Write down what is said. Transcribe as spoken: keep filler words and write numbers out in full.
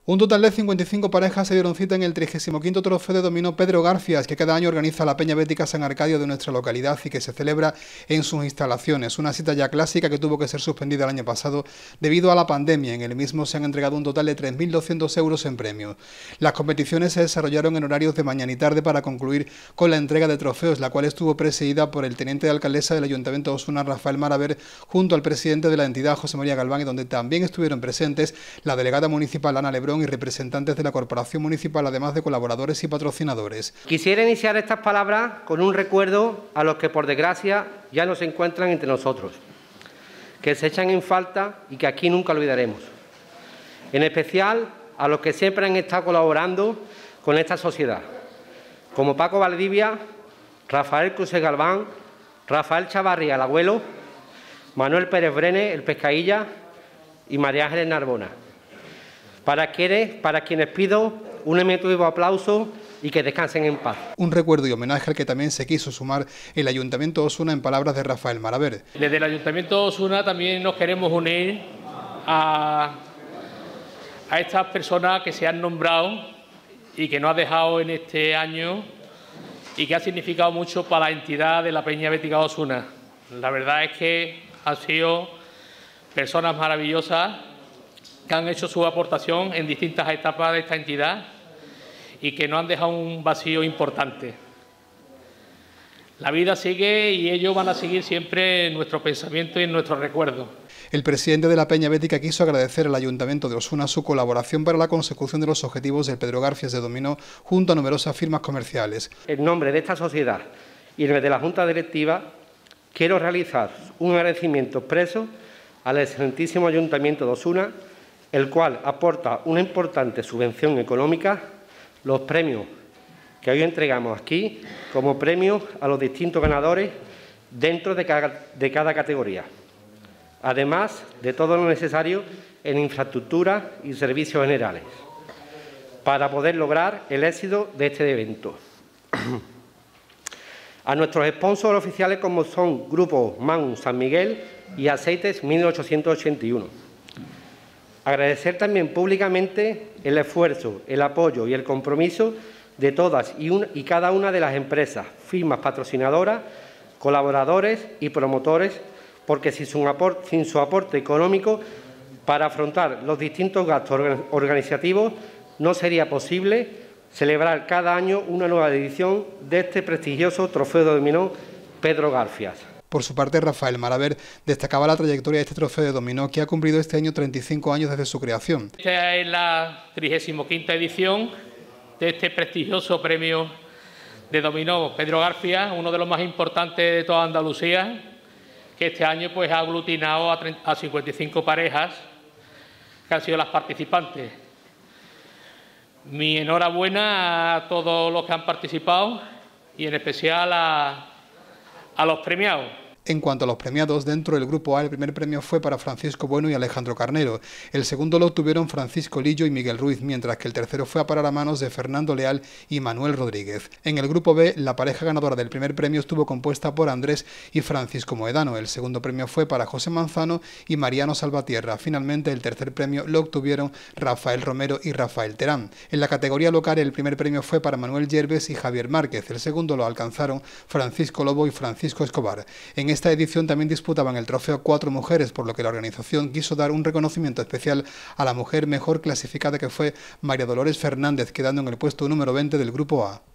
Un total de cincuenta y cinco parejas se dieron cita en el trigésimo quinto Trofeo de Dominó Pedro Garfias, que cada año organiza la Peña Bética San Arcadio de nuestra localidad y que se celebra en sus instalaciones. Una cita ya clásica que tuvo que ser suspendida el año pasado debido a la pandemia. En el mismo se han entregado un total de tres mil doscientos euros en premios. Las competiciones se desarrollaron en horarios de mañana y tarde para concluir con la entrega de trofeos, la cual estuvo presidida por el teniente de alcaldesa del Ayuntamiento de Osuna, Rafael Maraver, junto al presidente de la entidad, José María Galván, y donde también estuvieron presentes la delegada municipal, Ana Lebrón, y representantes de la Corporación Municipal, además de colaboradores y patrocinadores. Quisiera iniciar estas palabras con un recuerdo a los que, por desgracia, ya no se encuentran entre nosotros, que se echan en falta y que aquí nunca olvidaremos. En especial a los que siempre han estado colaborando con esta sociedad, como Paco Valdivia, Rafael Cruz Galván, Rafael Chavarría, el abuelo, Manuel Pérez Brene, el Pescailla, y María Ángeles Narbona. Para quienes, para quienes pido un emotivo aplauso y que descansen en paz. Un recuerdo y homenaje al que también se quiso sumar el Ayuntamiento de Osuna, en palabras de Rafael Maraver. Desde el Ayuntamiento de Osuna también nos queremos unir a, a estas personas que se han nombrado y que nos ha dejado en este año y que ha significado mucho para la entidad de la Peña Bética de Osuna. La verdad es que han sido personas maravillosas que han hecho su aportación en distintas etapas de esta entidad y que nos han dejado un vacío importante. La vida sigue y ellos van a seguir siempre en nuestro pensamiento y en nuestro recuerdo. El presidente de la Peña Bética quiso agradecer al Ayuntamiento de Osuna su colaboración para la consecución de los objetivos del Pedro Garfias de Dominó junto a numerosas firmas comerciales. En nombre de esta sociedad y en nombre de la Junta Directiva, quiero realizar un agradecimiento expreso al excelentísimo Ayuntamiento de Osuna, el cual aporta una importante subvención económica, los premios que hoy entregamos aquí como premios a los distintos ganadores dentro de cada, de cada categoría, además de todo lo necesario en infraestructura y servicios generales, para poder lograr el éxito de este evento. A nuestros sponsors oficiales, como son Grupo Manu San Miguel y Aceites mil ochocientos ochenta y uno. Agradecer también públicamente el esfuerzo, el apoyo y el compromiso de todas y, una, y cada una de las empresas, firmas patrocinadoras, colaboradores y promotores, porque sin su aporte, sin su aporte económico para afrontar los distintos gastos organizativos no sería posible celebrar cada año una nueva edición de este prestigioso Trofeo de Dominó Pedro Garfias. Por su parte, Rafael Maraver destacaba la trayectoria de este trofeo de dominó, que ha cumplido este año treinta y cinco años desde su creación. Esta es la trigésima quinta edición de este prestigioso premio de dominó Pedro Garfias, uno de los más importantes de toda Andalucía, que este año pues, ha aglutinado a, a cincuenta y cinco parejas que han sido las participantes. Mi enhorabuena a todos los que han participado y en especial a, a los premiados. En cuanto a los premiados, dentro del Grupo A, el primer premio fue para Francisco Bueno y Alejandro Carnero. El segundo lo obtuvieron Francisco Lillo y Miguel Ruiz, mientras que el tercero fue a parar a manos de Fernando Leal y Manuel Rodríguez. En el Grupo B, la pareja ganadora del primer premio estuvo compuesta por Andrés y Francisco Moedano. El segundo premio fue para José Manzano y Mariano Salvatierra. Finalmente, el tercer premio lo obtuvieron Rafael Romero y Rafael Terán. En la categoría local, el primer premio fue para Manuel Yerbes y Javier Márquez. El segundo lo alcanzaron Francisco Lobo y Francisco Escobar. En esta edición también disputaban el trofeo cuatro mujeres, por lo que la organización quiso dar un reconocimiento especial a la mujer mejor clasificada, que fue María Dolores Fernández, quedando en el puesto número veinte del Grupo A.